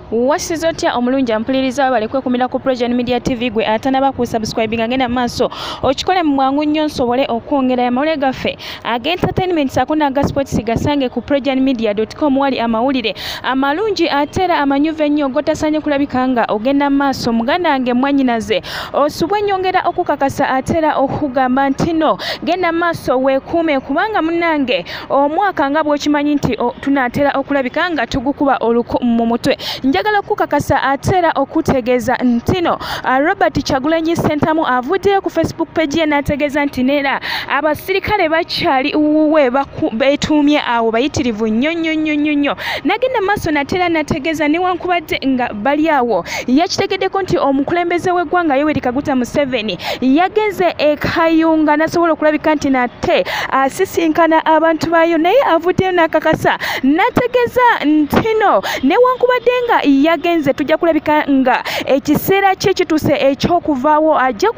Wasizotya omulungi ampuliriza balekwe kumira ku PROJOURN Media TV gwe atanaba ku subscribing agenda maaso okikole mu mwangu nnyo nsobole okwongera amawulire gaffe ag'entertainment akuna aga sports gasange ku PROJOURNmedia.com wali amawulire amalungi atera amanyuve ennyo gotasanye kulabika nga ogenda maaso muganda wange mwannyinaze osubwe nnyongera okukakasa atera okugamba nti no genda maaso weekuume kubanga munnange omwaka nga bw'okimanyi nti tunaatera okulabika nga tugukuba oluku mu mutwe njagala okukakasa atera okutegeeza ntino Robert Kyagulanyi Ssentamu avuddeyo ku Facebook page ye n'ategeeza nti neera abasirikale bakyali uwe beetuumye awo bayitirivu nnyo nagenda maaso natera nategeeza newankubadde nga bali awo yakitegeddeko nti omukulembeze w'eggwanga Yoweri Kaguta Museveni yagenze e Kayunga nasobola okulabika nti nate asisinkana abantu baayo naye avuddeyo n'akakasa nategeeza ntino newankubadde nga yagenze tujja kulabika nga ekiseera kye kituuse eky'okuvaawo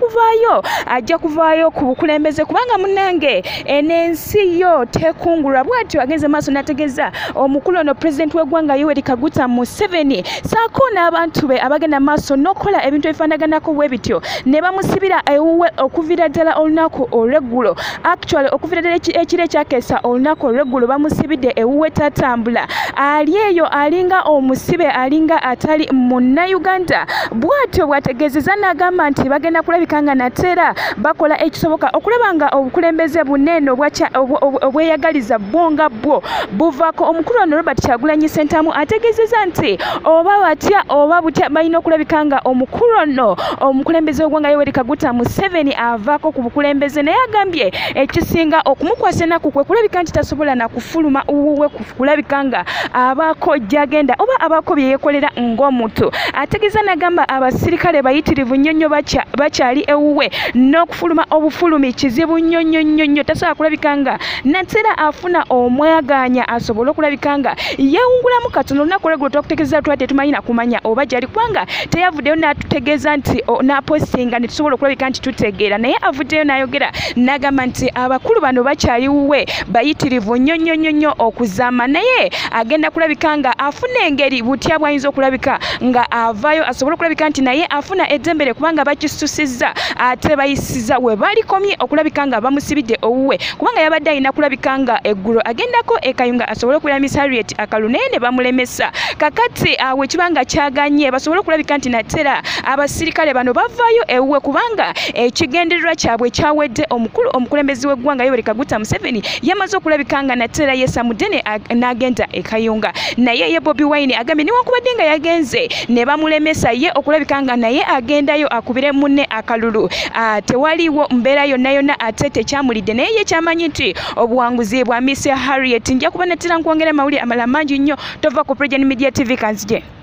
ajja kuvaayo ku bukulembeze kubanga munnange enensi yo tekungulwa bw'atyo agenze maaso nategeeza omukulu ono pulezidenti w'eggwanga Yoweri Kaguta Museveni saako n'abantu be abagenda maaso n'okukola ebintu ebifaanaganako bwe bityo ne bamusibira ewuwe okuviira ddala olunaku olw'eggulo actually okuviira ddala ekiro ekyakeesa olunaku olw'eggulo bamusibidde ewuwe tatambula ali eyo alinga omusibe alinga atali Munnayuganda bw'atyo bwategeezezza n'agamba nti bagenda kulabika nga natera bakola ekisoboka okulaba nga obukulembeze bunene obweyagaliza bwonga bwo buvaako omukulu ono Robert Kyagulanyi Ssentamu ategeezezza nti oba batya oba butya balina okulabika nga omukulu ono omukulembeze w'eggwanga Yoweri Kaguta Museveni avaako ku bukulembeze naye agambye ekisinga okumukwasa ennaku kwe kulabika nti tasobola na kufuluma uwuwe kulabika nga abaako gy'agenda oba abaako bye yeekolera ng'omuntu ategeeza n'agamba abasirikale bayitirivu nnyo bakyali ewuwe n'okufuluma obufulumi kizibu nnyo tasobola kulabika nga natera afuna omwaganya asobole okulabika nga yeewungulamu katono olunaku olw'eggulo twakutegeeza twate tumanyi nakumanya oba gyali kubanga teyavuddeyo n'atutegeeza nti n'apostinga ne tusobola okulabika nti tutegeera naye avuddeyo n'ayogera n'agamba nti abakulu bano bakyali wuwe bayitirivu nnyo okuzaama naye agenda kulabika nga afuna engeri butya bw'ayinza okulabika nga avaayo asobole okulabika nti naye afuna eddembere kubanga bakisusizza ate bayisiza we balikomye okulabika nga bamusibidde owuwe kubanga yabadde alina kulabika nga eggulo agendako e Kayunga asobole okulamisa Harriet akalunaye ne bamulemesa kakati awe kibanga kyaganye basobole okulabika nti natera abasirikale bano bavaayo ewuwe kubanga ekigendererwa kyabwe kyawedde omukulembezi w'eggwanga Yoweri Kaguta Museveni yamaze okulabika nga natera yesamudde n'agenda e Kayunga naye ye Bobi Wine agambye newankubadde nga yagenze ne bamulemesa ye okulabika nga naye agendayo akubire munne akalulu tewaliwo mbeera yonna ate tekyamulidde naye ye kyamanyi nti obuwanguzi bwa Miss Harriet nja kuba natera nkwongera amawulire amalala mangi nnyo tova ku PROJOURN Media TV kanzije.